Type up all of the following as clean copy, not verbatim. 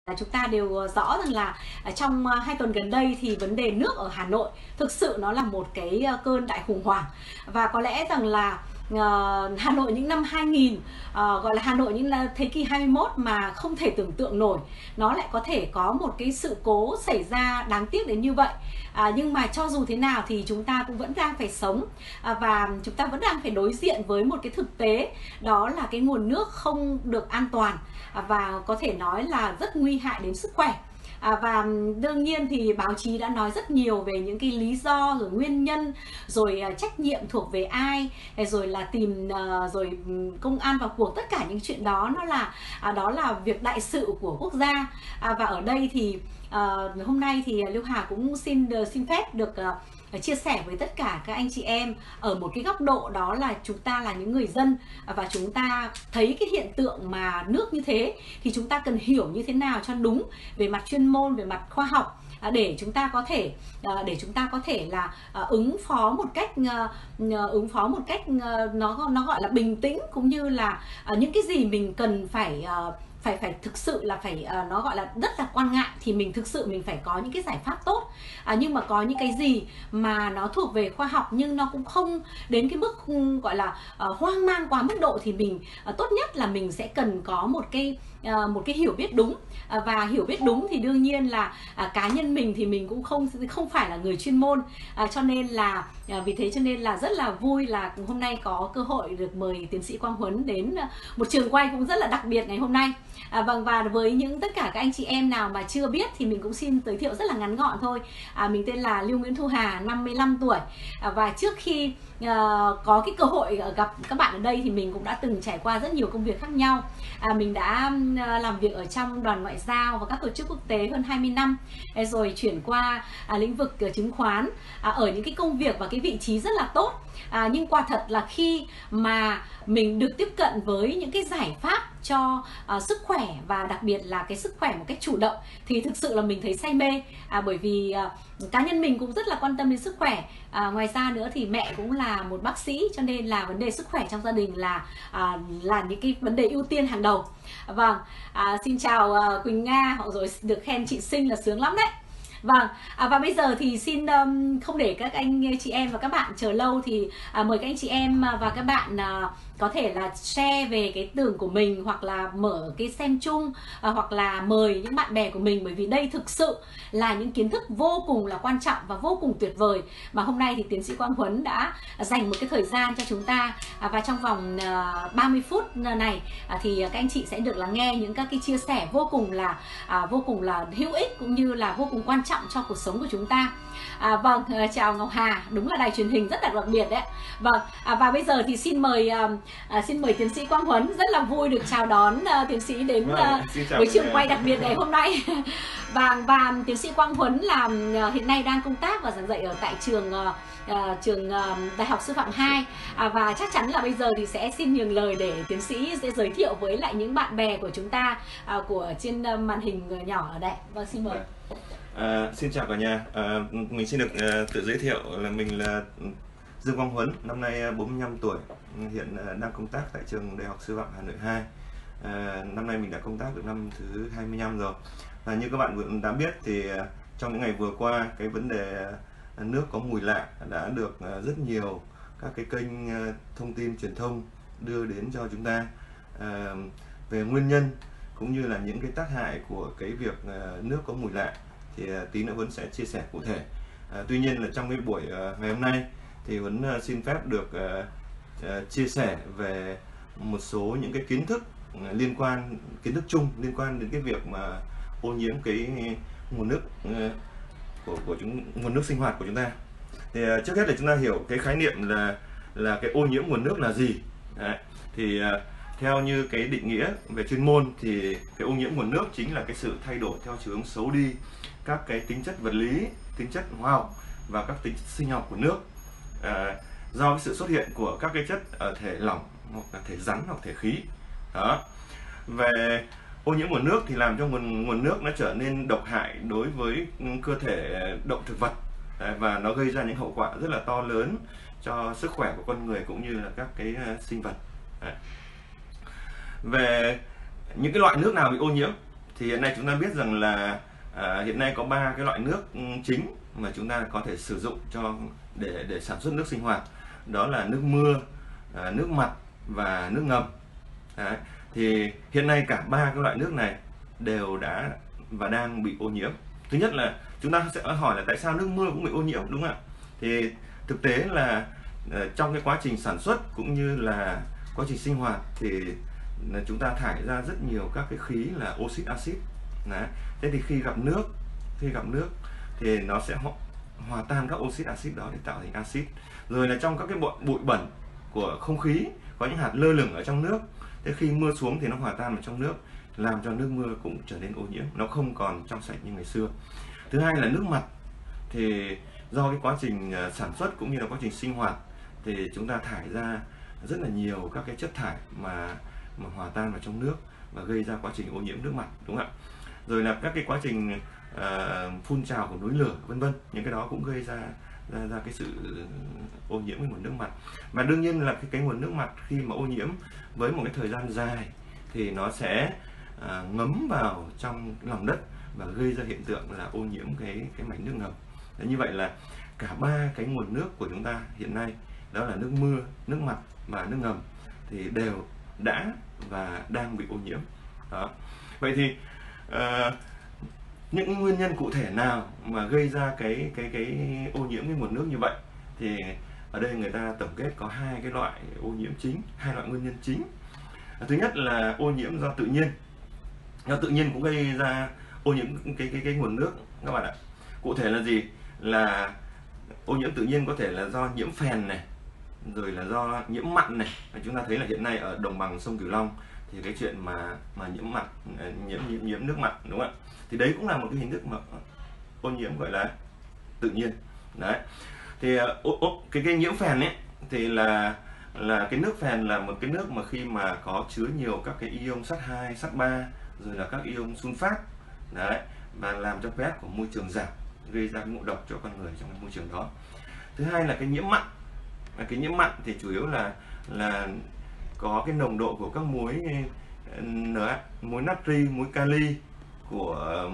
Chúng ta đều rõ rằng là trong 2 tuần gần đây thì vấn đề nước ở Hà Nội thực sự nó là một cái cơn đại khủng hoảng. Và có lẽ rằng là Hà Nội những năm 2000, gọi là Hà Nội những thế kỷ 21 mà không thể tưởng tượng nổi nó lại có thể có một cái sự cố xảy ra đáng tiếc đến như vậy. Nhưng mà cho dù thế nào thì chúng ta cũng vẫn đang phải sống, và chúng ta vẫn đang phải đối diện với một cái thực tế, đó là cái nguồn nước không được an toàn và có thể nói là rất nguy hại đến sức khỏe. Và đương nhiên thì báo chí đã nói rất nhiều về những cái lý do, rồi nguyên nhân, rồi trách nhiệm thuộc về ai, rồi là tìm rồi công an vào cuộc. Tất cả những chuyện đó đó là việc đại sự của quốc gia. Và ở đây thì hôm nay thì Lưu Hà cũng xin phép được chia sẻ với tất cả các anh chị em ở một cái góc độ, đó là chúng ta là những người dân, và chúng ta thấy cái hiện tượng mà nước như thế thì chúng ta cần hiểu như thế nào cho đúng về mặt chuyên môn, về mặt khoa học, để chúng ta có thể là ứng phó một cách nó gọi là bình tĩnh, cũng như là những cái gì mình cần phải thực sự là nó gọi là rất là quan ngại thì mình thực sự mình phải có những cái giải pháp tốt. Nhưng mà có những cái gì mà nó thuộc về khoa học nhưng nó cũng không đến cái mức gọi là hoang mang quá mức độ, thì mình tốt nhất là mình sẽ cần có một cái hiểu biết đúng. Và hiểu biết đúng thì đương nhiên là cá nhân mình thì mình cũng không phải là người chuyên môn, cho nên là vì thế cho nên là rất là vui là hôm nay có cơ hội được mời tiến sĩ Quang Huấn đến một trường quay cũng rất là đặc biệt ngày hôm nay. Vâng, và với tất cả các anh chị em nào mà chưa biết thì mình cũng xin giới thiệu rất là ngắn gọn thôi. Mình tên là Lưu Nguyễn Thu Hà, 55 tuổi. Và trước khi có cái cơ hội gặp các bạn ở đây thì mình cũng đã từng trải qua rất nhiều công việc khác nhau. Mình đã làm việc ở trong đoàn ngoại giao và các tổ chức quốc tế hơn 20 năm, rồi chuyển qua lĩnh vực chứng khoán, ở những cái công việc và cái vị trí rất là tốt. Nhưng quả thật là khi mà mình được tiếp cận với những cái giải pháp cho sức khỏe, và đặc biệt là cái sức khỏe một cách chủ động, thì thực sự là mình thấy say mê. Bởi vì cá nhân mình cũng rất là quan tâm đến sức khỏe. Ngoài ra nữa thì mẹ cũng là một bác sĩ, cho nên là vấn đề sức khỏe trong gia đình là những cái vấn đề ưu tiên hàng đầu. Vâng, xin chào Quỳnh Nga, rồi được khen chị xinh là sướng lắm đấy. Vâng, và bây giờ thì xin không để các anh chị em và các bạn chờ lâu thì mời các anh chị em và các bạn có thể là share về cái tưởng của mình, hoặc là mở cái xem chung, hoặc là mời những bạn bè của mình, bởi vì đây thực sự là những kiến thức vô cùng là quan trọng và vô cùng tuyệt vời mà hôm nay thì tiến sĩ Quang Huấn đã dành một cái thời gian cho chúng ta. Và trong vòng 30 phút này thì các anh chị sẽ được lắng nghe những các cái chia sẻ vô cùng là hữu ích, cũng như là vô cùng quan trọng cho cuộc sống của chúng ta. Vâng, chào Ngọc Hà, đúng là đài truyền hình rất là đặc biệt đấy. Vâng, và bây giờ thì xin mời tiến sĩ Quang Huấn. Rất là vui được chào đón tiến sĩ đến với trường quay đặc biệt ngày hôm nay. Và tiến sĩ Quang Huấn là hiện nay đang công tác và giảng dạy ở tại trường Đại học Sư phạm 2. Và chắc chắn là bây giờ thì sẽ xin nhường lời để tiến sĩ sẽ giới thiệu với lại những bạn bè của chúng ta của trên màn hình nhỏ ở đây. Vâng, xin mời. Xin chào cả nhà. Mình xin được tự giới thiệu là mình là Dương Quang Huấn, năm nay 45 tuổi, hiện đang công tác tại trường Đại học Sư phạm Hà Nội 2. Năm nay mình đã công tác được năm thứ 25 rồi. Và như các bạn vừa đã biết thì trong những ngày vừa qua, cái vấn đề nước có mùi lạ đã được rất nhiều các cái kênh thông tin truyền thông đưa đến cho chúng ta về nguyên nhân cũng như là những cái tác hại của cái việc nước có mùi lạ. Thì tí nữa Huấn sẽ chia sẻ cụ thể. Tuy nhiên là trong cái buổi ngày hôm nay thì Huấn xin phép được chia sẻ về một số những cái kiến thức chung liên quan đến cái việc mà ô nhiễm cái nguồn nước nguồn nước sinh hoạt của chúng ta. Thì trước hết là chúng ta hiểu cái khái niệm là cái ô nhiễm nguồn nước là gì. Đấy. Thì theo như cái định nghĩa về chuyên môn thì cái ô nhiễm nguồn nước chính là cái sự thay đổi theo chiều hướng xấu đi các cái tính chất vật lý, tính chất hóa học và các tính chất sinh học của nước do cái sự xuất hiện của các cái chất ở thể lỏng, hoặc là thể rắn, hoặc thể khí. Đó. Về ô nhiễm nguồn nước thì làm cho nguồn nước nó trở nên độc hại đối với cơ thể động thực vật, và nó gây ra những hậu quả rất là to lớn cho sức khỏe của con người cũng như là các cái sinh vật. Về những cái loại nước nào bị ô nhiễm Thì hiện nay chúng ta biết rằng là hiện nay có 3 cái loại nước chính mà chúng ta có thể sử dụng để sản xuất nước sinh hoạt. Đó là nước mưa, nước mặt và nước ngầm. Đấy. Thì hiện nay cả 3 cái loại nước này đều đã và đang bị ô nhiễm. Thứ nhất là chúng ta sẽ hỏi là tại sao nước mưa cũng bị ô nhiễm, đúng không ạ? Thì thực tế là trong cái quá trình sản xuất cũng như là quá trình sinh hoạt thì chúng ta thải ra rất nhiều các cái khí là oxit axit. Đấy. Thế thì khi gặp nước thì nó sẽ hòa tan các oxit axit đó để tạo thành axit. Rồi là trong các cái bụi bẩn của không khí, có những hạt lơ lửng ở trong nước. Thế khi mưa xuống thì nó hòa tan vào trong nước, làm cho nước mưa cũng trở nên ô nhiễm, nó không còn trong sạch như ngày xưa. Thứ hai là nước mặt, thì do cái quá trình sản xuất cũng như là quá trình sinh hoạt thì chúng ta thải ra rất là nhiều các cái chất thải mà hòa tan vào trong nước và gây ra quá trình ô nhiễm nước mặt, đúng không ạ? Rồi là các cái quá trình phun trào của núi lửa, vân vân, những cái đó cũng gây ra cái sự ô nhiễm cái nguồn nước mặt. Và đương nhiên là cái nguồn nước mặt khi mà ô nhiễm với một cái thời gian dài thì nó sẽ ngấm vào trong lòng đất và gây ra hiện tượng là ô nhiễm cái mạch nước ngầm. Đấy, như vậy là cả 3 cái nguồn nước của chúng ta hiện nay, đó là nước mưa, nước mặt và nước ngầm, thì đều đã và đang bị ô nhiễm. Đó. Vậy thì những nguyên nhân cụ thể nào mà gây ra cái ô nhiễm cái nguồn nước như vậy, thì ở đây người ta tổng kết có 2 cái loại ô nhiễm chính, 2 loại nguyên nhân chính. Thứ nhất là ô nhiễm do tự nhiên. Do tự nhiên cũng gây ra ô nhiễm cái nguồn nước các bạn ạ. Cụ thể là gì? Là ô nhiễm tự nhiên có thể là do nhiễm phèn này, rồi là do nhiễm mặn này. Chúng ta thấy là hiện nay ở đồng bằng sông Cửu Long thì cái chuyện mà nhiễm mặn, nhiễm nước mặn, đúng không ạ? Thì đấy cũng là một cái hình thức mà ô nhiễm gọi là tự nhiên. Đấy. Thì cái nhiễm phèn ấy thì là cái nước phèn là một cái nước mà khi mà có chứa nhiều các cái ion sắt 2, sắt 3, rồi là các ion sunfat, đấy, và làm cho pH của môi trường giảm, gây ra cái ngộ độc cho con người trong cái môi trường đó. Thứ hai là cái nhiễm mặn. Cái nhiễm mặn thì chủ yếu là có cái nồng độ của các muối muối natri, muối kali của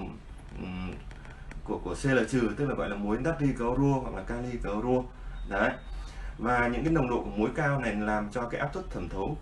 Cl-, tức là gọi là muối natri clorua hoặc là kali clorua. Đấy. Và những cái nồng độ của muối cao này làm cho cái áp suất thẩm thấu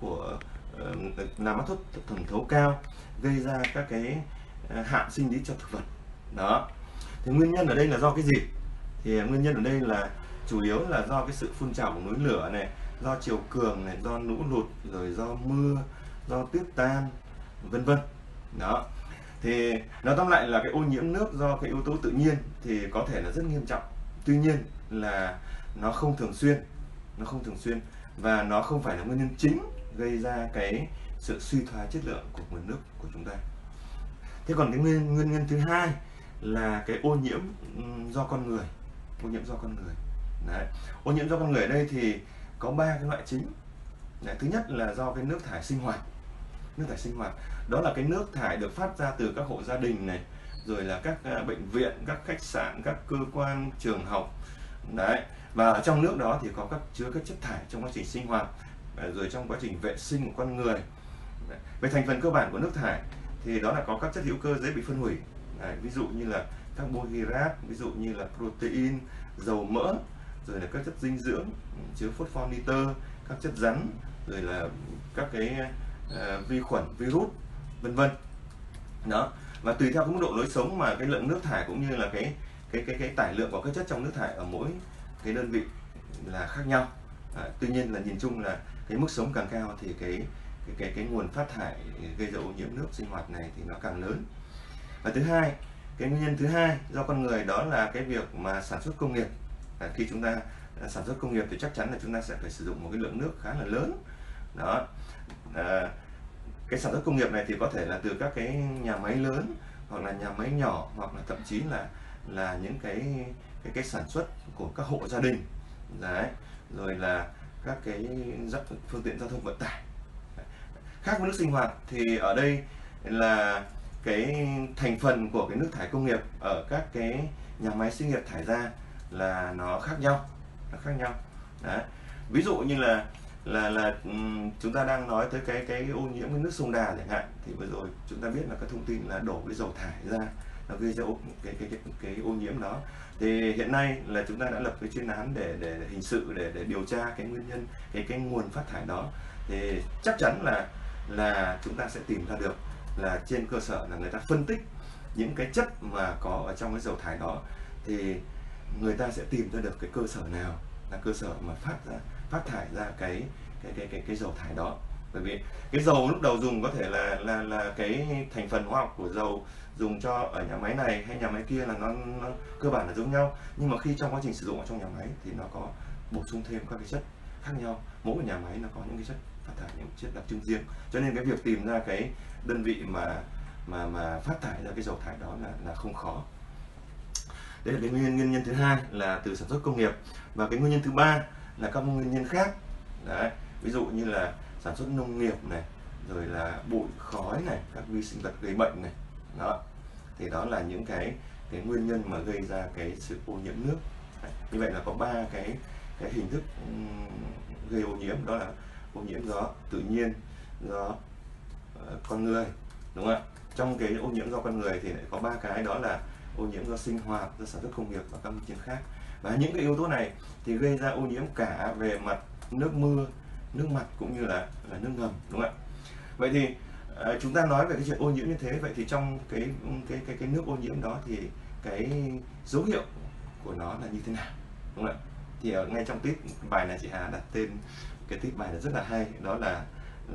cao, gây ra các cái hạn sinh lý cho thực vật. Đó. Thì nguyên nhân ở đây là do cái gì? Thì nguyên nhân ở đây là chủ yếu là do cái sự phun trào của núi lửa này, do chiều cường này, do lũ lụt, rồi do mưa, do tuyết tan, vân vân. Đó. Thì nói tóm lại là cái ô nhiễm nước do cái yếu tố tự nhiên thì có thể là rất nghiêm trọng. Tuy nhiên là nó không thường xuyên và nó không phải là nguyên nhân chính gây ra cái sự suy thoái chất lượng của nguồn nước của chúng ta. Thế còn cái nguyên nhân thứ hai là cái ô nhiễm do con người. Đấy. Ô nhiễm do con người ở đây thì có 3 cái loại chính. Đấy. Thứ nhất là do cái nước thải sinh hoạt. Đó là cái nước thải được phát ra từ các hộ gia đình này, rồi là các bệnh viện, các khách sạn, các cơ quan, trường học. Đấy. Và ở trong nước đó thì có chứa các chất thải trong quá trình sinh hoạt, rồi trong quá trình vệ sinh của con người. Đấy. Về thành phần cơ bản của nước thải thì đó là có các chất hữu cơ dễ bị phân hủy. Đấy. Ví dụ như là carbohydrate, ví dụ như là protein, dầu mỡ, rồi là các chất dinh dưỡng chứa phosphor nitơ, các chất rắn, rồi là các cái vi khuẩn, virus, vân vân. Đó. Và tùy theo cái mức độ lối sống mà cái lượng nước thải cũng như là cái tải lượng của các chất trong nước thải ở mỗi cái đơn vị là khác nhau. Tuy nhiên là nhìn chung là cái mức sống càng cao thì cái nguồn phát thải gây ra ô nhiễm nước sinh hoạt này thì nó càng lớn. Và thứ hai, cái nguyên nhân thứ hai do con người đó là cái việc mà sản xuất công nghiệp. Khi chúng ta sản xuất công nghiệp thì chắc chắn là chúng ta sẽ phải sử dụng một cái lượng nước khá là lớn. Đó. Cái sản xuất công nghiệp này thì có thể là từ các cái nhà máy lớn, hoặc là nhà máy nhỏ, hoặc là thậm chí là những cái sản xuất của các hộ gia đình. Đấy. Rồi là các cái phương tiện giao thông vận tải. Khác với nước sinh hoạt thì ở đây là cái thành phần của cái nước thải công nghiệp ở các cái nhà máy xí nghiệp thải ra là nó khác nhau. Đấy. Ví dụ như là chúng ta đang nói tới cái ô nhiễm cái nước sông Đà chẳng hạn, thì vừa rồi chúng ta biết là cái thông tin là đổ cái dầu thải ra nó gây ra cái ô nhiễm đó. Thì hiện nay là chúng ta đã lập cái chuyên án để hình sự để điều tra cái nguyên nhân cái nguồn phát thải đó. Thì chắc chắn là chúng ta sẽ tìm ra được là trên cơ sở là người ta phân tích những cái chất mà có ở trong cái dầu thải đó, thì người ta sẽ tìm ra được cái cơ sở nào là cơ sở mà phát thải ra cái dầu thải đó. Bởi vì cái dầu lúc đầu dùng có thể là cái thành phần hóa học của dầu dùng cho ở nhà máy này hay nhà máy kia là nó cơ bản là giống nhau, nhưng mà khi trong quá trình sử dụng ở trong nhà máy thì nó có bổ sung thêm các cái chất khác nhau. Mỗi nhà máy nó có những cái chất phát thải, những chất đặc trưng riêng, cho nên cái việc tìm ra cái đơn vị mà phát thải ra cái dầu thải đó là không khó. Đấy là cái nguyên nhân thứ hai là từ sản xuất công nghiệp. Và cái nguyên nhân thứ ba là các nguyên nhân khác. Đấy, ví dụ như là sản xuất nông nghiệp này, rồi là bụi khói này, các vi sinh vật gây bệnh này. Đó, thì đó là những cái nguyên nhân mà gây ra cái sự ô nhiễm nước. Đấy, như vậy là có ba cái hình thức gây ô nhiễm, đó là ô nhiễm do tự nhiên, do con người, đúng không ạ? Trong cái ô nhiễm do con người thì lại có ba cái, đó là ô nhiễm do sinh hoạt, do sản xuất công nghiệp và các nguyên nhân khác. Và những cái yếu tố này thì gây ra ô nhiễm cả về mặt nước mưa, nước mặt cũng như là nước ngầm, đúng không ạ? Vậy thì chúng ta nói về cái chuyện ô nhiễm như thế, vậy thì trong cái nước ô nhiễm đó thì cái dấu hiệu của nó là như thế nào, đúng không ạ? Thì ở ngay trong tít bài này chị Hà đặt tên cái tít bài là rất là hay, đó là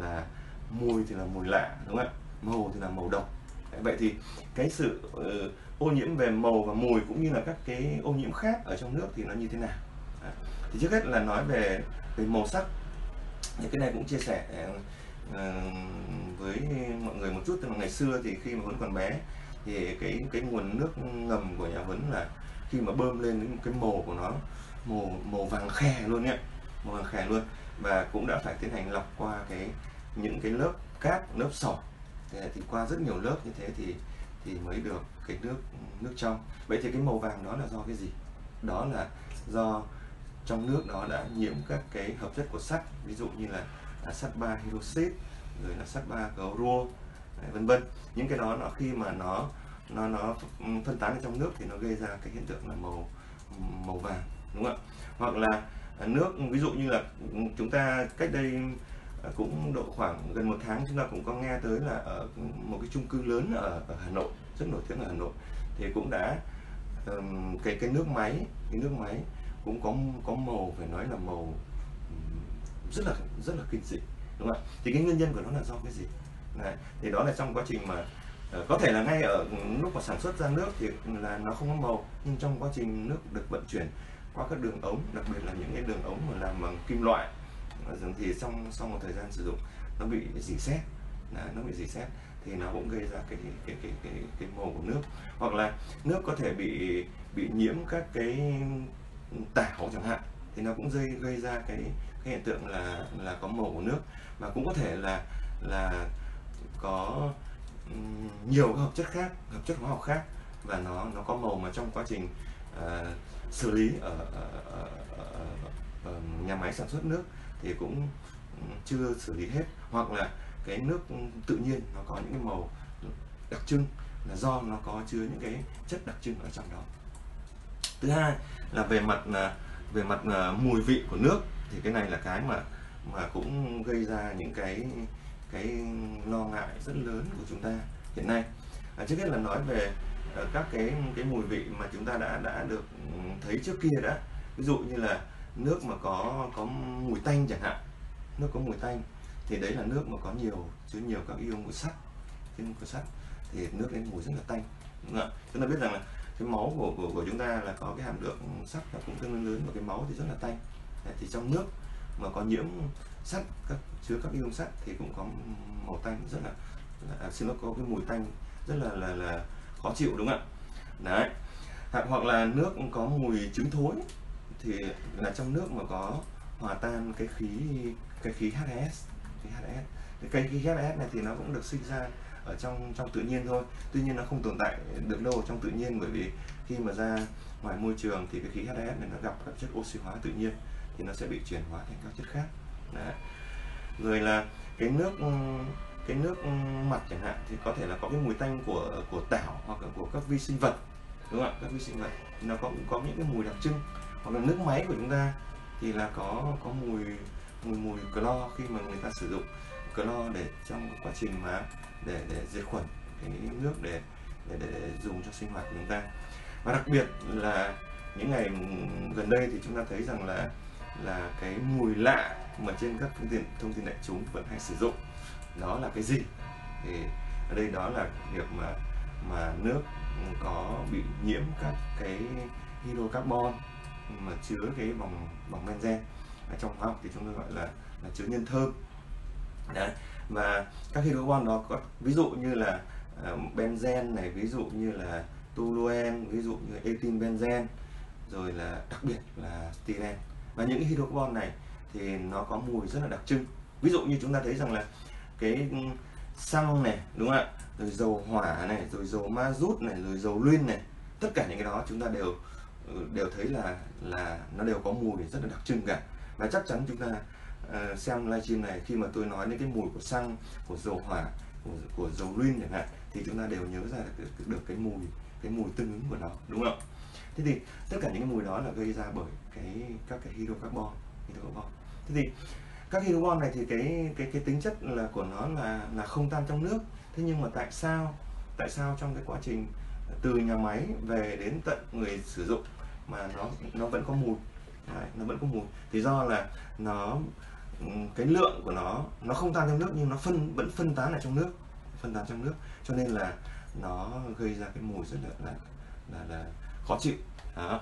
mùi thì là mùi lạ, đúng không ạ? Màu thì là màu độc. Vậy thì cái sự ô nhiễm về màu và mùi cũng như là các cái ô nhiễm khác ở trong nước thì nó như thế nào? Thì trước hết là nói về màu sắc. Thì cái này cũng chia sẻ với mọi người một chút. Từ ngày xưa thì khi mà Huấn còn bé thì cái nguồn nước ngầm của nhà Huấn là khi mà bơm lên cái màu của nó màu vàng khè luôn nhé, màu vàng khè luôn, và cũng đã phải tiến hành lọc qua những cái lớp cát, lớp sỏi. Thì qua rất nhiều lớp như thế thì mới được cái nước trong. Vậy thì cái màu vàng đó là do cái gì? Đó là do trong nước đó đã nhiễm các cái hợp chất của sắt, ví dụ như là sắt 3 hydroxit, rồi là sắt 3 chloro, vân vân. Những cái đó nó khi mà nó phân tán ở trong nước thì nó gây ra cái hiện tượng là màu vàng, đúng không ạ? Hoặc là nước, ví dụ như là chúng ta cách đây cũng độ khoảng gần 1 tháng chúng ta cũng có nghe tới là ở một cái chung cư lớn ở Hà Nội, rất nổi tiếng ở Hà Nội, thì cũng đã cái nước máy cũng có màu, phải nói là màu rất là kinh dị, đúng không ạ? Thì cái nguyên nhân của nó là do cái gì? Đấy, thì đó là trong quá trình mà có thể là ngay ở lúc mà sản xuất ra nước thì là nó không có màu, nhưng trong quá trình nước được vận chuyển qua các đường ống, đặc biệt là những cái đường ống mà làm bằng kim loại, thì sau một thời gian sử dụng nó bị rỉ sét, thì nó cũng gây ra cái màu của nước. Hoặc là nước có thể bị nhiễm các cái tảo chẳng hạn, thì nó cũng gây ra cái hiện tượng là có màu của nước. Mà cũng có thể là có nhiều các hợp chất khác, hợp chất hóa học khác, và nó có màu mà trong quá trình xử lý ở nhà máy sản xuất nước thì cũng chưa xử lý hết. Hoặc là cái nước tự nhiên nó có những cái màu đặc trưng là do nó có chứa những cái chất đặc trưng ở trong đó. Thứ hai là về mặt mùi vị của nước, thì cái này là cái mà cũng gây ra những cái lo ngại rất lớn của chúng ta hiện nay. Trước hết là nói về các cái mùi vị mà chúng ta đã được thấy trước kia đã. Ví dụ như là nước mà có mùi tanh chẳng hạn, nước có mùi tanh thì đấy là nước mà chứa nhiều các ion của sắt, thì nước lên mùi rất là tanh, đúng không ạ? Chúng ta biết rằng là cái máu của chúng ta là có cái hàm lượng sắt là cũng tương đối lớn, và cái máu thì rất là tanh. Thì trong nước mà có nhiễm sắt, chứa các ion sắt thì cũng có màu tanh rất là nó có cái mùi tanh rất là khó chịu, đúng không ạ? Đấy. Hoặc là nước có mùi trứng thối, thì là trong nước mà có hòa tan cái khí H2S. Cái khí H2S này thì nó cũng được sinh ra ở trong tự nhiên thôi. Tuy nhiên nó không tồn tại được lâu trong tự nhiên, bởi vì khi mà ra ngoài môi trường thì cái khí H2S này nó gặp các chất oxy hóa tự nhiên thì nó sẽ bị chuyển hóa thành các chất khác. Đấy. Rồi là cái nước mặt chẳng hạn thì có thể là có cái mùi tanh của tảo hoặc là của các vi sinh vật, đúng không ạ? Các vi sinh vật nó có những cái mùi đặc trưng. Hoặc là nước máy của chúng ta thì là có mùi clo khi mà người ta sử dụng clo để trong quá trình mà để diệt khuẩn cái nước để dùng cho sinh hoạt của chúng ta. Và đặc biệt là những ngày gần đây thì chúng ta thấy rằng là cái mùi lạ mà trên các phương tiện thông tin đại chúng vẫn hay sử dụng, đó là cái gì? Thì ở đây đó là việc mà nước có bị nhiễm các cái hydrocarbon mà chứa cái vòng benzen. Ở trong hóa học thì chúng tôi gọi là chứa nhân thơm. Đấy. Và các hydrocarbon đó có ví dụ như là benzen này, ví dụ như là toluen, ví dụ như ethyl benzen, rồi là đặc biệt là styren. Và những hydrocarbon này thì nó có mùi rất là đặc trưng. Ví dụ như chúng ta thấy rằng là cái xăng này, đúng không ạ? Rồi dầu hỏa này, rồi dầu ma rút này, rồi dầu luyên này, tất cả những cái đó chúng ta đều thấy là nó đều có mùi rất là đặc trưng cả. Và chắc chắn chúng ta xem livestream này, khi mà tôi nói đến cái mùi của xăng, của dầu hỏa, của dầu luyên chẳng hạn, thì chúng ta đều nhớ ra được cái mùi tương ứng của nó, đúng không? Thế thì tất cả những cái mùi đó là gây ra bởi các cái hydrocarbon. Thế thì các hydrocarbon này thì cái tính chất là của nó là không tan trong nước. Thế nhưng mà tại sao trong cái quá trình từ nhà máy về đến tận người sử dụng mà nó vẫn có mùi? Đấy, nó vẫn có mùi thì do là cái lượng của nó không tan trong nước nhưng nó vẫn phân tán ở trong nước, cho nên là nó gây ra cái mùi rất là khó chịu. Đó.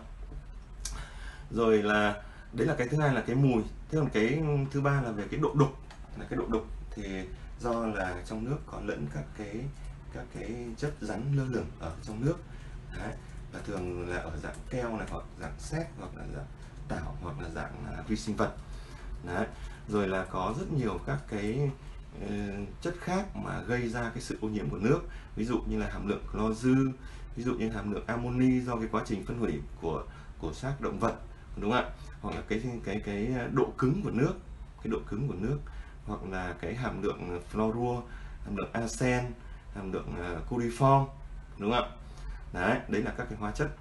Rồi là đấy là cái thứ hai là cái mùi. Thế còn cái thứ ba là về cái độ đục. Cái độ đục thì do là trong nước có lẫn các cái chất rắn lơ lửng ở trong nước. Đấy. Và thường là ở dạng keo này, hoặc dạng sét, hoặc là dạng tảo, hoặc là dạng vi sinh vật. Đấy. Rồi là có rất nhiều các cái chất khác mà gây ra cái sự ô nhiễm của nước, ví dụ như là hàm lượng clo dư, ví dụ như hàm lượng amoni do cái quá trình phân hủy của xác động vật, đúng không ạ? Hoặc là cái độ cứng của nước, hoặc là cái hàm lượng fluorua, hàm lượng arsen, hàm lượng coliform, đúng không ạ? Đấy là các cái hóa chất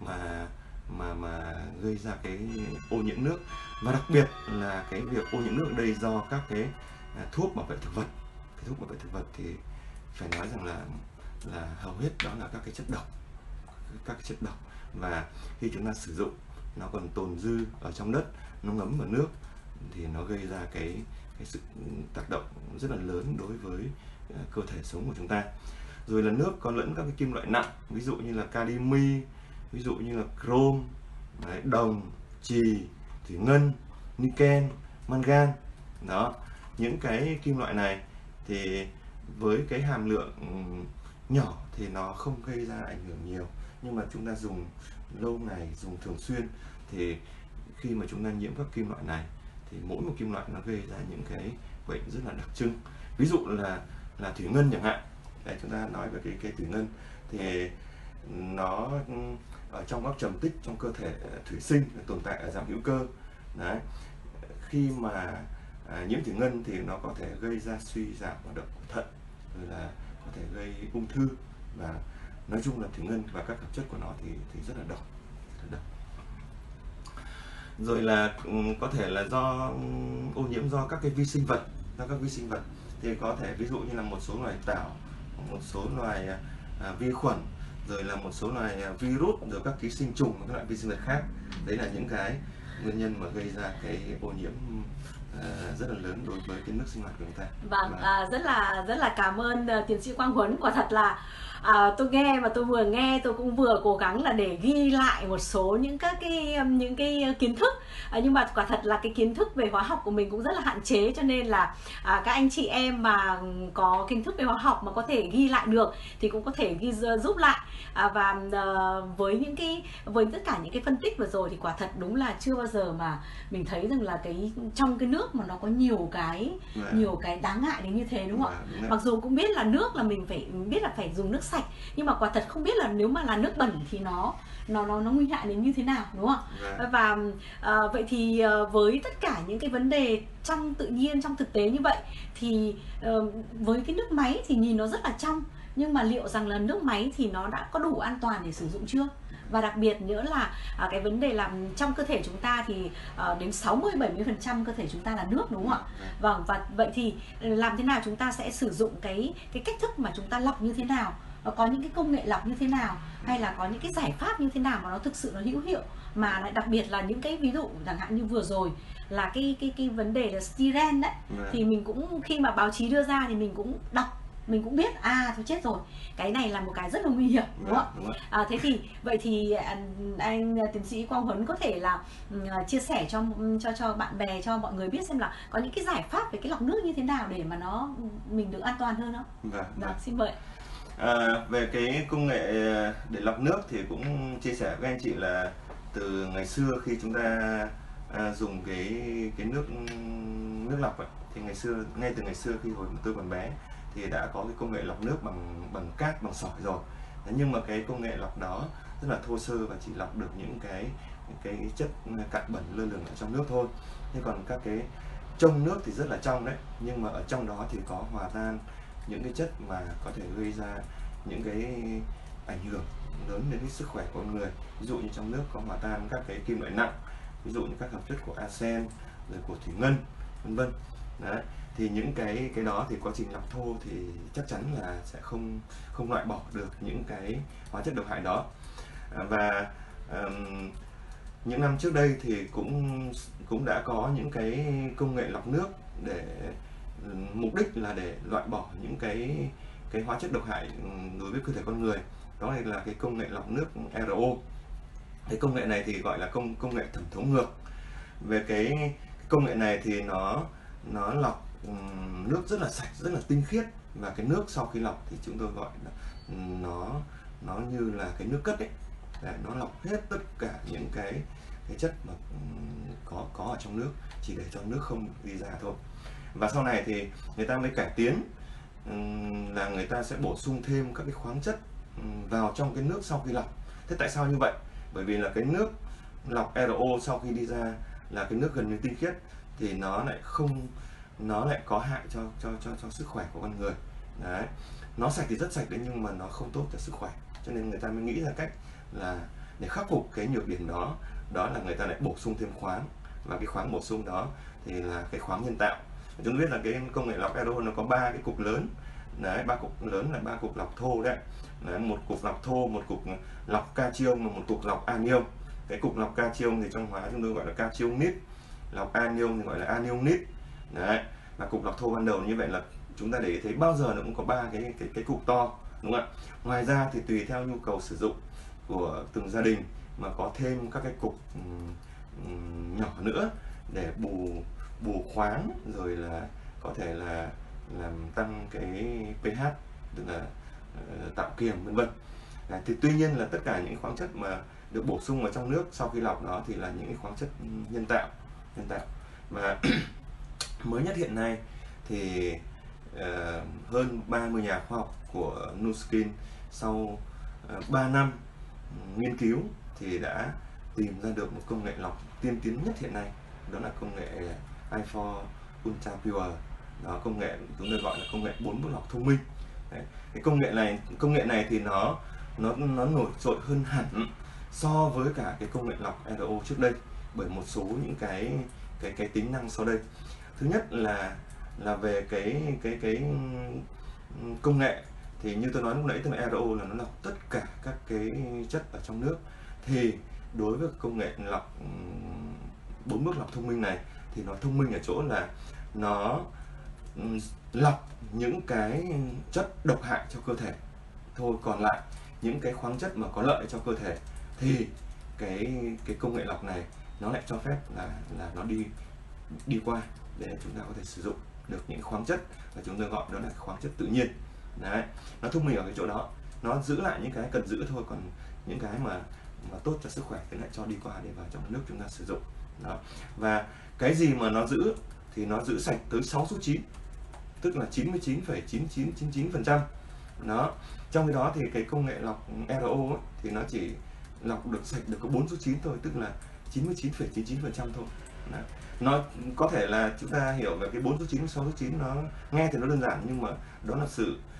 mà gây ra cái ô nhiễm nước. Và đặc biệt là cái việc ô nhiễm nước ở đây do các cái thuốc bảo vệ thực vật. Cái thuốc bảo vệ thực vật thì phải nói rằng là hầu hết đó là các cái chất độc, và khi chúng ta sử dụng nó còn tồn dư ở trong đất, nó ngấm vào nước thì nó gây ra cái sự tác động rất là lớn đối với cơ thể sống của chúng ta. Rồi là nước có lẫn các cái kim loại nặng, ví dụ như là cadimi, ví dụ như là chrome, đồng, chì, thủy ngân, niken, mangan. Đó, những cái kim loại này thì với cái hàm lượng nhỏ thì nó không gây ra ảnh hưởng nhiều, nhưng mà chúng ta dùng lâu ngày, dùng thường xuyên thì khi mà chúng ta nhiễm các kim loại này thì mỗi một kim loại nó gây ra những cái bệnh rất là đặc trưng. Ví dụ là thủy ngân chẳng hạn. Đấy, chúng ta nói về cái thủy ngân thì nó ở trong các trầm tích trong cơ thể thủy sinh, tồn tại ở dạng hữu cơ. Đấy. Khi mà nhiễm thủy ngân thì nó có thể gây ra suy giảm hoạt động của thận, rồi là có thể gây ung thư, và nói chung là thủy ngân và các hợp chất của nó thì rất là độc. Rồi là có thể là do ô nhiễm do các cái vi sinh vật, thì có thể ví dụ như là một số loài tảo, một số loài vi khuẩn, rồi là một số loài virus, rồi các ký sinh trùng và các loại vi sinh vật khác. Đấy là những cái nguyên nhân mà gây ra cái ô nhiễm rất là lớn đối với cái nước sinh hoạt của chúng ta. Vâng, rất là cảm ơn tiến sĩ Quang Huấn. Quả thật là tôi nghe và tôi vừa nghe tôi cũng vừa cố gắng là để ghi lại một số những cái kiến thức, nhưng mà quả thật là cái kiến thức về hóa học của mình cũng rất là hạn chế, cho nên là các anh chị em mà có kiến thức về hóa học mà có thể ghi lại được thì cũng có thể giúp lại. Và với tất cả những cái phân tích vừa rồi thì quả thật đúng là chưa bao giờ mà mình thấy rằng là trong cái nước mà nó có nhiều cái đáng ngại đến như thế, đúng không ạ? Mặc dù cũng biết là nước là mình phải biết là phải dùng nước sạch, nhưng mà quả thật không biết là nếu mà là nước bẩn thì nó nguy hại đến như thế nào, đúng không? Và vậy thì với tất cả những cái vấn đề trong tự nhiên, trong thực tế như vậy thì với cái nước máy thì nhìn nó rất là trong, nhưng mà liệu rằng là nước máy thì nó đã có đủ an toàn để sử dụng chưa? Và đặc biệt nữa là cái vấn đề là trong cơ thể chúng ta thì đến 60-70% cơ thể chúng ta là nước, đúng không ạ? Vâng, và vậy thì làm thế nào chúng ta sẽ sử dụng cái cách thức mà chúng ta lọc như thế nào? Có những cái công nghệ lọc như thế nào, hay là có những cái giải pháp như thế nào mà nó thực sự nó hữu hiệu, mà lại đặc biệt là những cái ví dụ chẳng hạn như vừa rồi là cái vấn đề là styren đấy, thì mình cũng khi mà báo chí đưa ra thì mình cũng đọc, mình cũng biết thôi chết rồi, cái này là một cái rất là nguy hiểm, đúng không ạ? Thế thì vậy thì anh tiến sĩ Quang Huấn có thể là chia sẻ cho bạn bè, cho mọi người biết xem là có những cái giải pháp về cái lọc nước như thế nào để mà mình được an toàn hơn không? Vâng, xin mời. Về cái công nghệ để lọc nước thì cũng chia sẻ với anh chị là từ ngày xưa khi chúng ta dùng cái nước lọc ấy, thì ngay từ ngày xưa khi hồi tôi còn bé thì đã có cái công nghệ lọc nước bằng cát, bằng sỏi rồi. Nhưng mà cái công nghệ lọc đó rất là thô sơ và chỉ lọc được những cái chất cặn bẩn lơ lửng ở trong nước thôi. Thế còn các cái trong nước thì rất là trong đấy, nhưng mà ở trong đó thì có hòa tan những cái chất mà có thể gây ra những cái ảnh hưởng lớn đến cái sức khỏe của con người. Ví dụ như trong nước có hòa tan các cái kim loại nặng, ví dụ như các hợp chất của arsen, rồi của thủy ngân, vân vân. Đấy, thì những cái đó thì quá trình lọc thô thì chắc chắn là sẽ không loại bỏ được những cái hóa chất độc hại đó. Và những năm trước đây thì cũng đã có những cái công nghệ lọc nước để mục đích là để loại bỏ những cái hóa chất độc hại đối với cơ thể con người. Đó là cái công nghệ lọc nước RO. Cái công nghệ này thì gọi là công nghệ thẩm thấu ngược. Về cái công nghệ này thì nó lọc nước rất là sạch, rất là tinh khiết, và cái nước sau khi lọc thì chúng tôi gọi là nó như là cái nước cất ấy. Để nó lọc hết tất cả những cái chất mà có ở trong nước, chỉ để cho nước không đi ra thôi. Và sau này thì người ta mới cải tiến là người ta sẽ bổ sung thêm các cái khoáng chất vào trong cái nước sau khi lọc. Thế tại sao như vậy? Bởi vì là cái nước lọc RO sau khi đi ra là cái nước gần như tinh khiết thì nó lại có hại cho sức khỏe của con người. Đấy, nó sạch thì rất sạch đấy, nhưng mà nó không tốt cho sức khỏe. Cho nên người ta mới nghĩ ra cách là để khắc phục cái nhược điểm đó là người ta lại bổ sung thêm khoáng, và cái khoáng bổ sung đó thì là cái khoáng nhân tạo. Chúng biết là cái công nghệ lọc RO nó có 3 cái cục lớn. Đấy, 3 cục lớn là 3 cục lọc thô đấy. Đấy, một cục lọc thô, một cục lọc cation và một cục lọc anion. Cái cục lọc cation thì trong hóa chúng tôi gọi là cationit, lọc anion thì gọi là anionit. Đấy, và cục lọc thô ban đầu như vậy là chúng ta để ý thấy bao giờ nó cũng có 3 cái cục to, đúng không ạ? Ngoài ra thì tùy theo nhu cầu sử dụng của từng gia đình mà có thêm các cái cục nhỏ nữa để bù khoáng, rồi là có thể là làm tăng cái pH, tức là tạo kiềm, vân vân. Thì tuy nhiên là tất cả những khoáng chất mà được bổ sung vào trong nước sau khi lọc đó thì là những cái khoáng chất nhân tạo. Và mới nhất hiện nay thì hơn 30 nhà khoa học của Nu.Skin sau 3 năm nghiên cứu thì đã tìm ra được một công nghệ lọc tiên tiến nhất hiện nay, đó là công nghệ i4 Ultra Pure. Đó, công nghệ chúng tôi gọi là công nghệ 4 bước lọc thông minh. Đấy, cái công nghệ này thì nó nổi trội hơn hẳn so với cả cái công nghệ lọc RO trước đây, bởi một số những cái tính năng sau đây. Thứ nhất là về cái công nghệ thì như tôi nói lúc nãy, tức là RO là nó lọc tất cả các cái chất ở trong nước. Thì đối với công nghệ lọc 4 bước lọc thông minh này thì nó thông minh ở chỗ là nó lọc những cái chất độc hại cho cơ thể thôi, còn lại những cái khoáng chất mà có lợi cho cơ thể thì cái công nghệ lọc này nó lại cho phép là nó đi qua để chúng ta có thể sử dụng được những khoáng chất mà chúng tôi gọi đó là khoáng chất tự nhiên. Đấy, nó thông minh ở cái chỗ đó, nó giữ lại những cái cần giữ thôi, còn những cái mà tốt cho sức khỏe thì lại cho đi qua để vào trong nước chúng ta sử dụng. Đó. Và cái gì mà nó giữ thì nó giữ sạch tới 6 số 9, tức là 99,9999%. Đó. Trong khi đó thì cái công nghệ lọc RO ấy, thì nó chỉ lọc được sạch được có 4 số 9 thôi, tức là 99,99% thôi. Đấy. Nó có thể là chúng ta hiểu về cái 4 số 9, 6 số 9 nó nghe thì nó đơn giản, nhưng mà đó là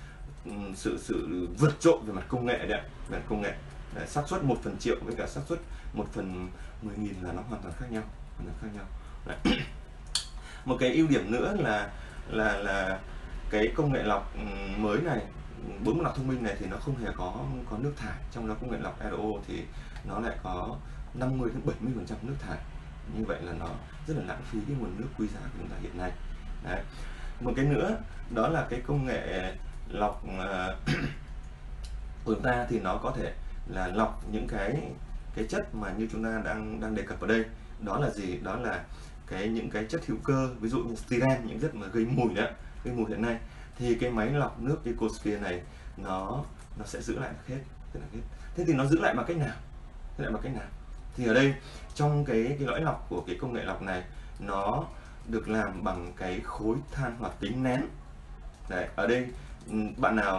sự vượt trội về mặt công nghệ đấy, về mặt công nghệ. Xác suất 1/1000 với cả xác suất 1/10.000 là nó hoàn toàn khác nhau, Đấy. Một cái ưu điểm nữa là cái công nghệ lọc mới này, 4 mức lọc thông minh này thì nó không hề có nước thải. Trong đó công nghệ lọc RO thì nó lại có 50-70% nước thải. Như vậy là nó rất là lãng phí cái nguồn nước quý giá của chúng ta hiện nay. Đấy. Một cái nữa đó là cái công nghệ lọc của chúng ta thì nó có thể là lọc những cái chất mà như chúng ta đang đề cập ở đây. Đó là gì? Đó là những cái chất hữu cơ, ví dụ như styren, những chất mà gây mùi đó, gây mùi hiện nay, thì cái máy lọc nước EcoSphere này nó sẽ giữ lại hết. Thế thì nó giữ lại bằng cách nào? Thì ở đây trong cái lõi lọc của cái công nghệ lọc này, nó được làm bằng cái khối than hoạt tính nén. Đấy, ở đây bạn nào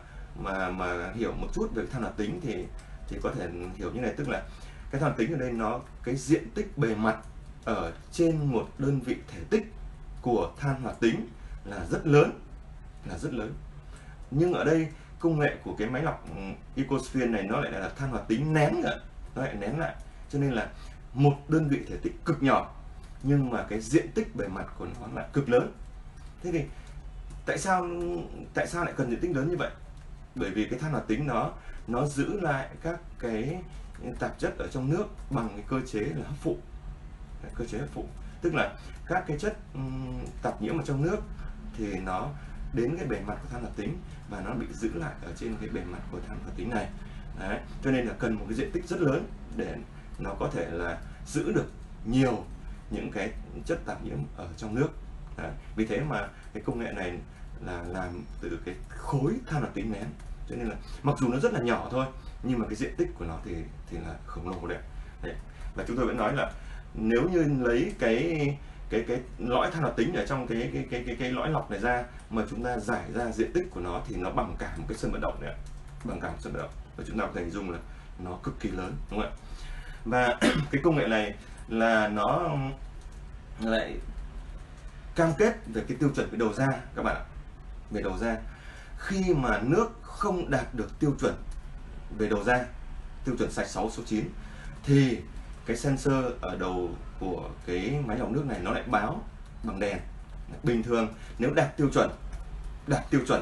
mà hiểu một chút về than hoạt tính thì có thể hiểu như này, tức là cái than hoạt tính ở đây nó cái diện tích bề mặt ở trên một đơn vị thể tích của than hoạt tính là rất lớn, nhưng ở đây công nghệ của cái máy lọc EcoSphere này nó lại là than hoạt tính nén nữa, nó lại nén lại, cho nên là một đơn vị thể tích cực nhỏ nhưng mà cái diện tích bề mặt của nó lại cực lớn. Thế thì tại sao lại cần diện tích lớn như vậy? Bởi vì cái than hoạt tính nó giữ lại các cái tạp chất ở trong nước bằng cái cơ chế là hấp phụ. Tức là các cái chất tạp nhiễm ở trong nước thì nó đến cái bề mặt của than hoạt tính và nó bị giữ lại ở trên cái bề mặt của than hoạt tính này. Đấy. Cho nên là cần một cái diện tích rất lớn để nó có thể là giữ được nhiều những cái chất tạp nhiễm ở trong nước. Đấy. Vì thế mà cái công nghệ này là làm từ cái khối than hoạt tính nén, cho nên là mặc dù nó rất là nhỏ thôi nhưng mà cái diện tích của nó thì là khổng lồ đấy. Và chúng tôi vẫn nói là nếu như lấy cái lõi than hoạt tính ở trong cái lõi lọc này ra mà chúng ta giải ra diện tích của nó thì nó bằng cả một cái sân vận động đấy, và chúng ta có thể hình dung là nó cực kỳ lớn, đúng không ạ? Và cái công nghệ này là nó lại cam kết về cái tiêu chuẩn về đầu ra các bạn ạ. Về đầu ra, khi mà nước không đạt được tiêu chuẩn về đầu ra, tiêu chuẩn sạch 6 số 9, thì cái sensor ở đầu của cái máy lọc nước này nó lại báo bằng đèn. Bình thường nếu đạt tiêu chuẩn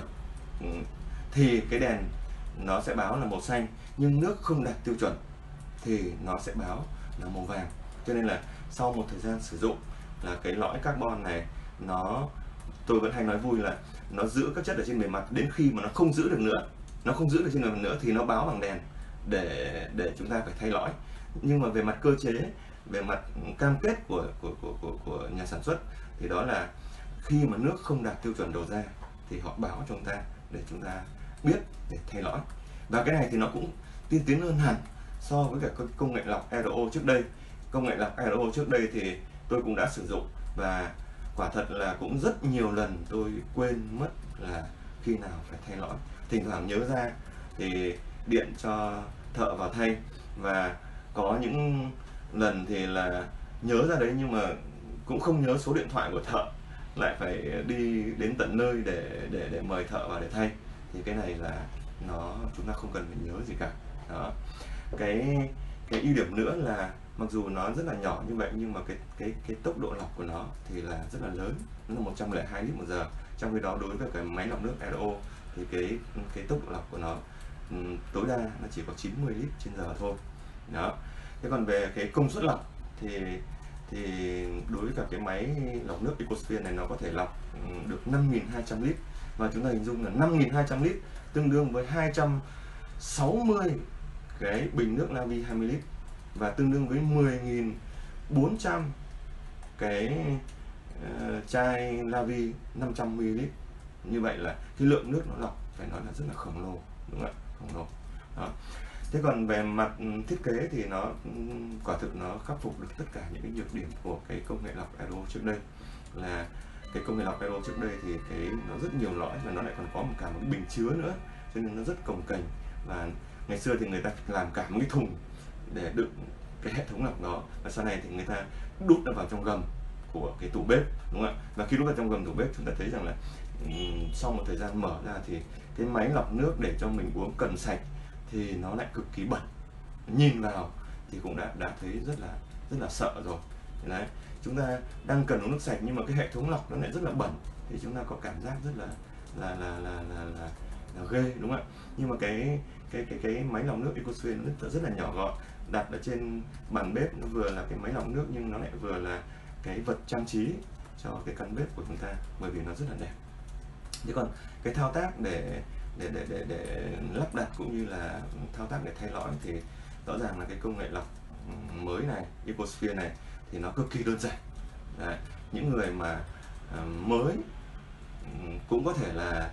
thì cái đèn nó sẽ báo là màu xanh, nhưng nước không đạt tiêu chuẩn thì nó sẽ báo là màu vàng. Cho nên là sau một thời gian sử dụng là cái lõi carbon này tôi vẫn hay nói vui là nó giữ các chất ở trên bề mặt đến khi mà nó không giữ được trên bề mặt nữa thì nó báo bằng đèn để chúng ta phải thay lõi. Nhưng mà về mặt cơ chế, về mặt cam kết của nhà sản xuất thì đó là khi mà nước không đạt tiêu chuẩn đầu ra thì họ báo cho chúng ta để chúng ta biết để thay lõi. Và cái này thì nó cũng tiên tiến hơn hẳn so với cả công nghệ lọc RO trước đây. Công nghệ lọc RO trước đây thì tôi cũng đã sử dụng và quả thật là cũng rất nhiều lần tôi quên mất là khi nào phải thay lõi. Thỉnh thoảng nhớ ra thì điện cho thợ vào thay, và có những lần thì là nhớ ra đấy nhưng mà cũng không nhớ số điện thoại của thợ, lại phải đi đến tận nơi để mời thợ vào để thay. Thì cái này là chúng ta không cần phải nhớ gì cả. Đó. Cái ưu điểm nữa là mặc dù nó rất là nhỏ như vậy nhưng mà cái tốc độ lọc của nó thì là rất là lớn, nó là 102 lít một giờ. Trong khi đó đối với cái máy lọc nước RO thì cái tốc độ lọc của nó tối đa nó chỉ có 90 lít trên giờ thôi. Đó. Thế còn về cái công suất lọc thì đối với cả cái máy lọc nước EcoSphere này nó có thể lọc được 5.200 lít, và chúng ta hình dung là 5.200 lít tương đương với 260 cái bình nước Lavi 20 lít và tương đương với 10.400 cái chai Lavi 500 ml. Như vậy là cái lượng nước nó lọc phải nói là rất là khổng lồ, đúng không ạ? Khổng lồ. Đó. Thế còn về mặt thiết kế thì nó quả thực nó khắc phục được tất cả những cái nhược điểm của cái công nghệ lọc RO trước đây. Là cái công nghệ lọc RO trước đây thì nó rất nhiều lõi và nó lại còn có cả một bình chứa nữa, cho nên nó rất cồng kềnh. Và ngày xưa thì người ta làm cả một cái thùng để đựng cái hệ thống lọc đó, và sau này thì người ta đút nó vào trong gầm của cái tủ bếp, đúng không ạ? Và khi đút vào trong gầm tủ bếp, chúng ta thấy rằng là sau một thời gian mở ra thì cái máy lọc nước để cho mình uống cần sạch thì nó lại cực kỳ bẩn, nhìn vào thì cũng đã thấy rất là sợ rồi. Đấy, chúng ta đang cần uống nước sạch nhưng mà cái hệ thống lọc nó lại rất là bẩn thì chúng ta có cảm giác rất là ghê, đúng không ạ? Nhưng mà cái máy lọc nước EcoSphere nó rất là nhỏ gọn, đặt ở trên bàn bếp, nó vừa là cái máy lọc nước nhưng nó lại vừa là cái vật trang trí cho cái căn bếp của chúng ta, bởi vì nó rất là đẹp. Thế còn cái thao tác để lắp đặt cũng như là thao tác để thay lõi thì rõ ràng là cái công nghệ lọc mới này, EcoSphere này thì nó cực kỳ đơn giản. Đấy, những người mà mới cũng có thể là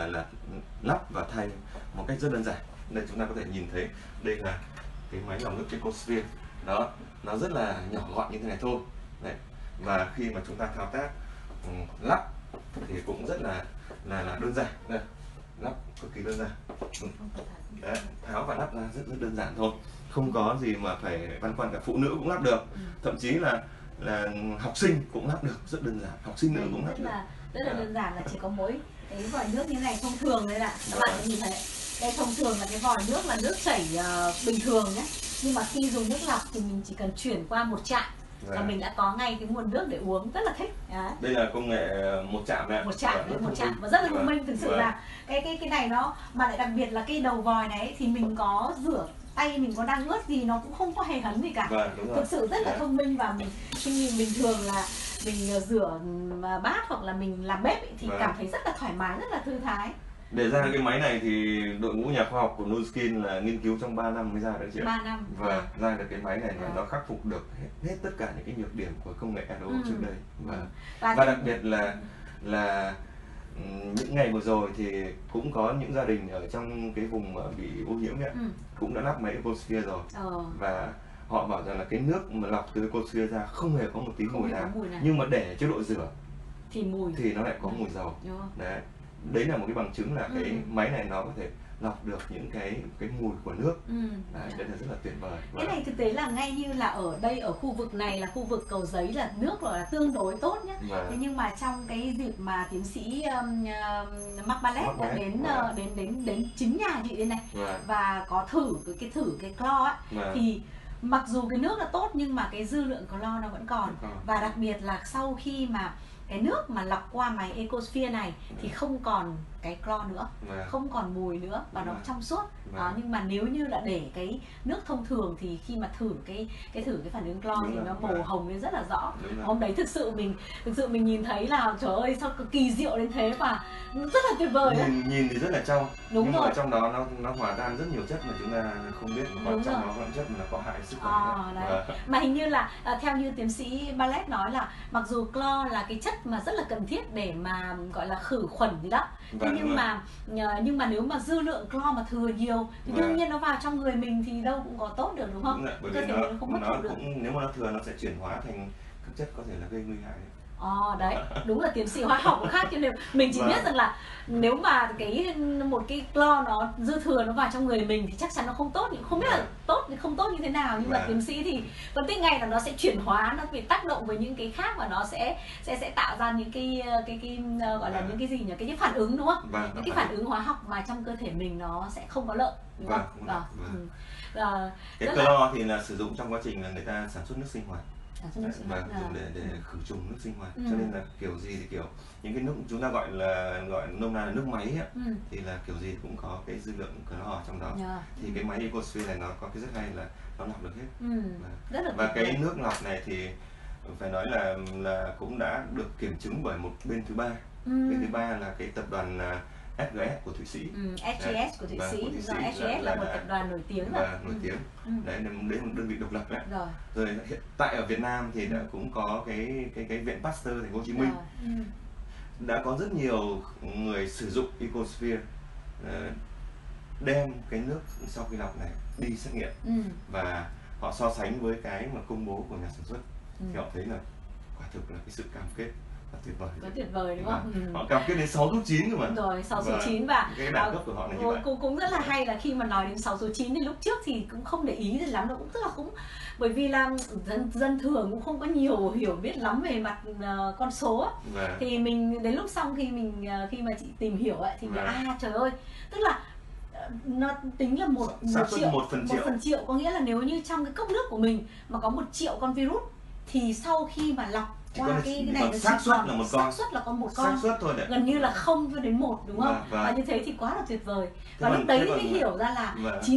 lắp và thay một cách rất đơn giản. Đây chúng ta có thể nhìn thấy đây là cái máy lọc nước EcoSphere đó, nó rất là nhỏ gọn như thế này thôi. Đấy, và khi mà chúng ta thao tác lắp thì cũng rất là đơn giản. Đây, lắp cực kỳ đơn giản. Đấy, tháo và lắp ra rất đơn giản thôi, không có gì mà phải băn khoăn cả. Phụ nữ cũng lắp được, thậm chí là học sinh cũng lắp được, rất đơn giản. Học sinh nữ cũng lắp được. Rất là đơn giản, là chỉ có mỗi cái vòi nước như này thông thường đấy ạ. Các bạn có nhìn thấy đây, thông thường là cái vòi nước là nước chảy bình thường nhé, nhưng mà khi dùng nước lọc thì mình chỉ cần chuyển qua một chạm là mình đã có ngay cái nguồn nước để uống, rất là thích. Đấy. Đây là công nghệ một chạm đấy. Một chạm và rất là thông minh. Thực sự là cái này nó mà lại đặc biệt là cái đầu vòi này thì mình có rửa tay, mình có đang ướt gì nó cũng không có hề hấn gì cả. Thực sự rất là thông minh. Và mình khi bình thường là mình rửa bát hoặc là mình làm bếp thì cảm thấy rất là thoải mái, rất là thư thái. Để ra cái máy này thì đội ngũ nhà khoa học của Nuskin là nghiên cứu trong 3 năm mới ra được, chị ạ. 3 năm. Và ra được cái máy này là nó khắc phục được hết tất cả những cái nhược điểm của công nghệ RO trước đây. Và đặc biệt là những ngày vừa rồi thì cũng có những gia đình ở trong cái vùng bị ô nhiễm ấy, cũng đã lắp máy EcoSphere rồi. Và họ bảo rằng là cái nước mà lọc từ EcoSphere ra không hề có một tí mùi nào, nhưng mà để chế độ rửa thì nó lại có mùi dầu. Đấy là một cái bằng chứng là cái máy này nó có thể lọc được những cái mùi của nước. Đấy là rất là tuyệt vời. Cái này thực tế là ngay như là ở đây, ở khu vực này là khu vực Cầu Giấy là nước là tương đối tốt nhé. Thế nhưng mà trong cái dịp mà tiến sĩ Mark Ballet đã đến chính nhà chị đây này và có thử cái clo ấy, thì mặc dù cái nước là tốt nhưng mà cái dư lượng clo nó vẫn còn. Và đặc biệt là sau khi mà cái nước mà lọc qua máy EcoSphere này thì không còn cái clo nữa, không còn mùi nữa và nó trong suốt. Nhưng mà nếu như là để cái nước thông thường thì khi mà thử cái phản ứng clo thì nó màu hồng lên rất là rõ. Hôm đấy thực sự mình nhìn thấy là trời ơi sao cực kỳ diệu đến thế và rất là tuyệt vời. Nhìn thì rất là trong, nhưng rồi. mà trong đó nó hòa tan rất nhiều chất mà chúng ta không biết, mà trong đó có chất mà có hại sức khỏe. Mà hình như là theo như tiến sĩ Ballet nói là mặc dù clo là cái chất mà rất là cần thiết để mà gọi là khử khuẩn gì đó, nhưng mà nếu mà dư lượng clo mà thừa nhiều thì đương nhiên nó vào trong người mình thì đâu cũng có tốt được, đúng không? Bởi vì nếu mà nó thừa nó sẽ chuyển hóa thành các chất có thể là gây nguy hại. Đấy, đúng là tiến sĩ hóa học cũng khác, cho nên mình chỉ biết rằng là nếu mà một cái clo nó dư thừa nó vào trong người mình thì chắc chắn nó không tốt, nhưng không biết là tốt thì không tốt như thế nào, nhưng mà tiến sĩ thì phân tích ngay là nó sẽ chuyển hóa, nó bị tác động với những cái khác và nó sẽ tạo ra những cái gọi là những cái gì nhỉ, cái phản ứng, đúng không? Những cái phản ứng hóa học mà trong cơ thể mình nó sẽ không có lợi, đúng không? Cái clo thì là sử dụng trong quá trình là người ta sản xuất nước sinh hoạt. Và dùng để khử trùng nước sinh hoạt. Cho nên là kiểu gì thì kiểu những cái nước chúng ta gọi nôm na là nước máy ấy, thì là kiểu gì cũng có cái dư lượng clo trong đó. Thì cái máy EcoSphere này nó có cái rất hay là nó lọc được hết. Và cái nước lọc này thì phải nói là cũng đã được kiểm chứng bởi một bên thứ ba. Bên thứ ba là cái tập đoàn SGS của Thụy Sĩ. SGS của Thụy Sĩ. SGS là một tập đoàn nổi tiếng. Nổi tiếng. Đấy là một đơn vị độc lập đấy. Rồi hiện tại ở Việt Nam thì đã cũng có cái viện Pasteur thành phố Hồ Chí Minh. Đã có rất nhiều người sử dụng EcoSphere đem cái nước sau khi lọc này đi xét nghiệm và họ so sánh với cái mà công bố của nhà sản xuất thì họ thấy là quả thực là cái sự cam kết tuyệt vời. Quá tuyệt vời đúng không? Họ cam kết đến 6 số 9 cơ mà. Đúng rồi, 6 số 9 và cái đẳng cấp của họ là như vậy. Cũng rất là hay là khi mà nói đến 6 số 9 thì lúc trước thì cũng không để ý gì lắm đâu, cũng tức là cũng bởi vì là dân thường cũng không có nhiều hiểu biết lắm về mặt con số thì mình đến lúc xong khi mà chị tìm hiểu ấy thì trời ơi, tức là nó tính là một phần triệu, có nghĩa là nếu như trong cái cốc nước của mình mà có 1 triệu con virus thì sau khi mà lọc qua cái này nó xác suất là có một con, thôi đấy. gần như là 0 cho đến 1 đúng không? Và như thế thì quá là tuyệt vời. Và lúc đấy mới hiểu ra là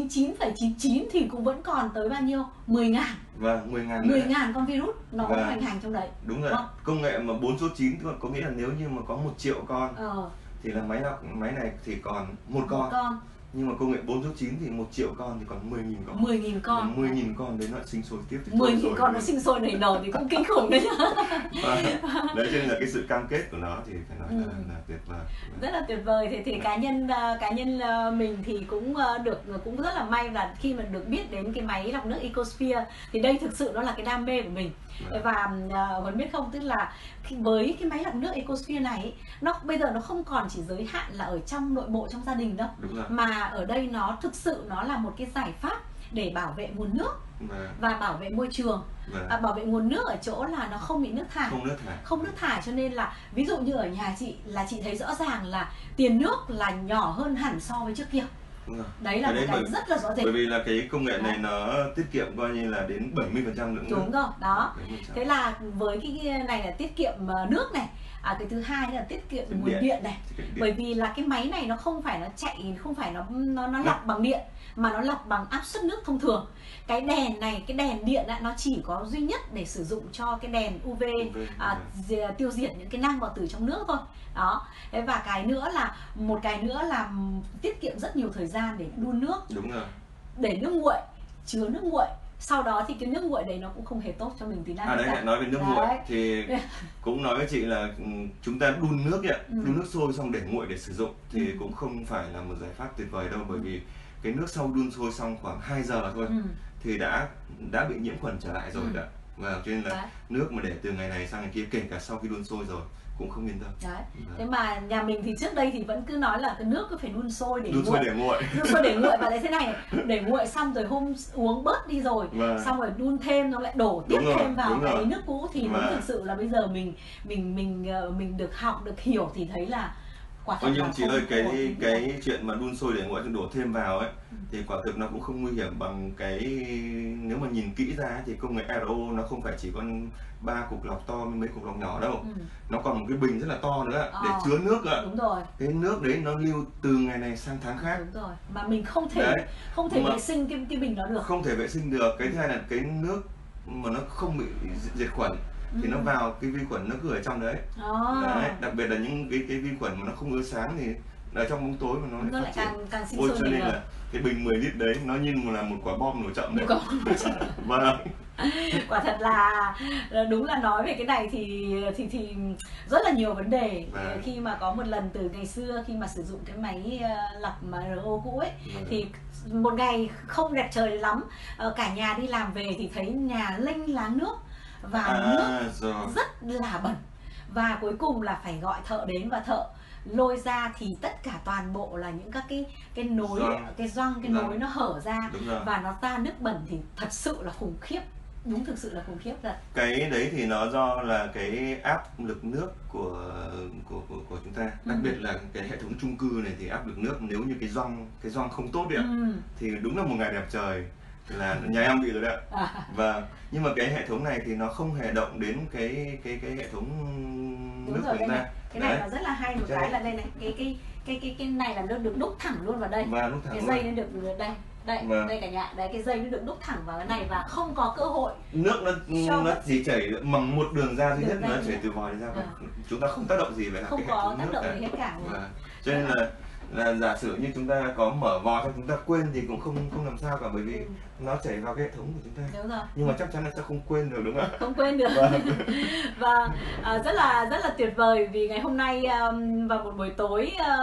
99,99 thì cũng vẫn còn tới bao nhiêu? 10.000. Vâng, 10.000 con virus nó cũng hoành hành trong đấy. Đúng rồi. Công nghệ mà 4 số 9 có nghĩa là nếu như mà có 1 triệu con thì là máy này thì còn một con. Nhưng mà công nghệ 4 số 9 thì 1 triệu con thì còn 10.000 con. 10.000 con. 10.000 con đấy nó sinh sôi tiếp. 10.000 con nó sinh sôi nảy nở thì cũng kinh khủng đấy nhá. Đấy cho nên là cái sự cam kết của nó thì phải nói là tuyệt vời. Rất là tuyệt vời. Thì cá nhân mình thì cũng rất là may là khi mà được biết đến cái máy lọc nước Ecosphere thì đây thực sự nó là cái đam mê của mình. Và Huấn biết không, tức là với cái máy lọc nước Ecosphere này bây giờ nó không còn chỉ giới hạn là ở trong nội bộ trong gia đình đâu, mà ở đây nó thực sự nó là một cái giải pháp để bảo vệ nguồn nước và bảo vệ môi trường. Bảo vệ nguồn nước ở chỗ là nó không bị không nước thải, cho nên là ví dụ như ở nhà chị là chị thấy rõ ràng là tiền nước là nhỏ hơn hẳn so với trước kia. Đấy là một cái rất là rõ rệt. Bởi vì là cái công nghệ này nó tiết kiệm coi như là đến 70% lượng nước. Đúng rồi, đó. Thế là với cái này là tiết kiệm nước này. Cái thứ hai là tiết kiệm nguồn điện này. Bởi vì là cái máy này nó không phải nó chạy, không phải nó lọc bằng điện, mà nó lọc bằng áp suất nước thông thường. Cái đèn này, cái đèn điện nó chỉ có duy nhất để sử dụng cho cái đèn UV tiêu diệt những cái nang bào tử trong nước thôi. Đó. Và một cái nữa là tiết kiệm rất nhiều thời gian để đun nước. Đúng rồi. Để nước nguội, chứa nước nguội. Sau đó thì cái nước nguội đấy nó cũng không hề tốt cho mình tí nào. Đấy, lại nói về nước nguội thì cũng nói với chị là chúng ta đun nước đun nước sôi xong để nguội để sử dụng thì cũng không phải là một giải pháp tuyệt vời đâu, bởi vì cái nước sau đun sôi xong khoảng 2 giờ thôi thì đã bị nhiễm khuẩn trở lại rồi đã. Và cho nên là nước mà để từ ngày này sang ngày kia, kể cả sau khi đun sôi rồi cũng không yên tâm. Đấy. Thế mà nhà mình thì trước đây thì vẫn cứ nói là cái nước cứ phải đun sôi để nguội. Đun sôi để nguội và lại thế này, để nguội xong rồi hôm uống bớt đi rồi, xong rồi đun thêm nó lại đổ tiếp thêm vào cái nước cũ thì đúng thực sự là bây giờ mình được học, được hiểu thì thấy là quả thật. Nhưng chị ơi, cái chuyện mà đun sôi để nguội xong đổ thêm vào ấy thì quả thực nó cũng không nguy hiểm bằng cái, nếu mà nhìn kỹ ra thì công nghệ RO nó không phải chỉ có 3 cục lọc to mấy cục lọc nhỏ đâu. Nó còn một cái bình rất là to nữa để chứa nước ạ. Đúng rồi. Cái nước đấy nó lưu từ ngày này sang tháng khác. Đúng rồi. Mà mình không thể vệ sinh cái bình đó được. Không thể vệ sinh được. Cái thứ hai là cái nước mà nó không bị diệt khuẩn thì nó vào cái vi khuẩn nó cứ ở trong đấy. Đấy, đặc biệt là những cái vi khuẩn mà nó không ưa sáng thì ở trong bóng tối mà nó lại càng sinh sôi. Cho nên là cái bình 10 lít đấy nó như là một quả bom nổ chậm đấy. Vâng. Quả thật là đúng là nói về cái này thì rất là nhiều vấn đề. Khi mà có một lần từ ngày xưa khi mà sử dụng cái máy lọc mà RO cũ ấy thì một ngày không đẹp trời lắm, cả nhà đi làm về thì thấy nhà lênh láng nước và nước rất là bẩn, và cuối cùng là phải gọi thợ đến và thợ lôi ra thì tất cả toàn bộ là những các cái nối, cái nối nó hở ra và nó ra nước bẩn thì thật sự là khủng khiếp. Đúng, thực sự là khủng khiếp thật. Cái đấy thì nó do là cái áp lực nước của chúng ta, đặc biệt là cái hệ thống chung cư này thì áp lực nước, nếu như cái gioăng không tốt đấy thì đúng là một ngày đẹp trời là nhà em bị rồi đấy ạ. Và nhưng mà cái hệ thống này thì nó không hề động đến cái hệ thống nước của chúng ta. Cái này là rất là hay, một cái là đây này, cái này là nó được đúc thẳng luôn vào đây. Cái dây nó được đây cả nhà, đấy cái dây nó được đúc thẳng vào cái này và không có cơ hội nước nó chỉ chảy bằng một đường ra duy nhất, nó chảy từ vòi ra, chúng ta không tác động gì về không cái có tác động gì hết cả. Cho nên là giả sử như chúng ta có mở vòi cho chúng ta quên thì cũng không làm sao cả, bởi vì nó chảy vào cái hệ thống của chúng ta. Đúng rồi. Nhưng mà chắc chắn là sẽ không quên được, đúng không? Không quên được. Và rất là tuyệt vời vì ngày hôm nay vào một buổi tối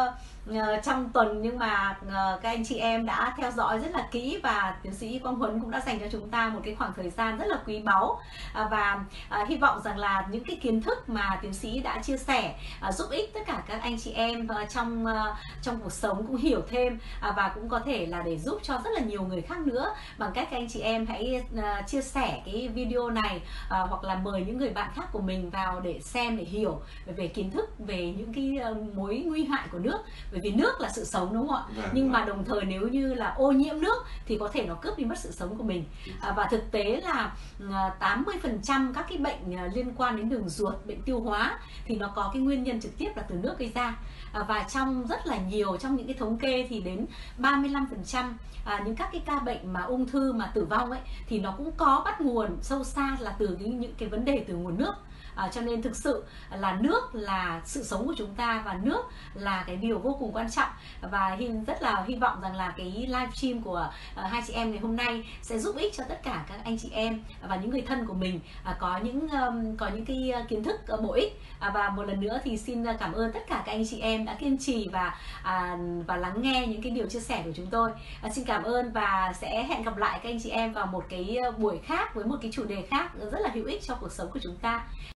trong tuần, nhưng mà các anh chị em đã theo dõi rất là kỹ và tiến sĩ Quang Huấn cũng đã dành cho chúng ta một cái khoảng thời gian rất là quý báu, và hy vọng rằng là những cái kiến thức mà tiến sĩ đã chia sẻ giúp ích tất cả các anh chị em trong cuộc sống cũng hiểu thêm, và cũng có thể là để giúp cho rất là nhiều người khác nữa, bằng cách các anh chị em hãy chia sẻ cái video này, hoặc là mời những người bạn khác của mình vào để xem, để hiểu về kiến thức về những cái mối nguy hại của nước, bởi vì nước là sự sống, đúng không ạ? Nhưng mà đồng thời nếu như là ô nhiễm nước thì có thể nó cướp đi mất sự sống của mình. Và thực tế là 80% các cái bệnh liên quan đến đường ruột, bệnh tiêu hóa thì nó có cái nguyên nhân trực tiếp là từ nước gây ra. Và trong rất là nhiều, trong những cái thống kê thì đến 35% những các cái ca bệnh mà ung thư mà tử vong ấy thì nó cũng có bắt nguồn sâu xa là từ những cái vấn đề từ nguồn nước. Cho nên thực sự là nước là sự sống của chúng ta, và nước là cái điều vô cùng quan trọng. Và rất là hy vọng rằng là cái live stream của hai chị em ngày hôm nay sẽ giúp ích cho tất cả các anh chị em và những người thân của mình có những cái kiến thức bổ ích. Và một lần nữa thì xin cảm ơn tất cả các anh chị em đã kiên trì và lắng nghe những cái điều chia sẻ của chúng tôi. Xin cảm ơn và sẽ hẹn gặp lại các anh chị em vào một cái buổi khác với một cái chủ đề khác rất là hữu ích cho cuộc sống của chúng ta.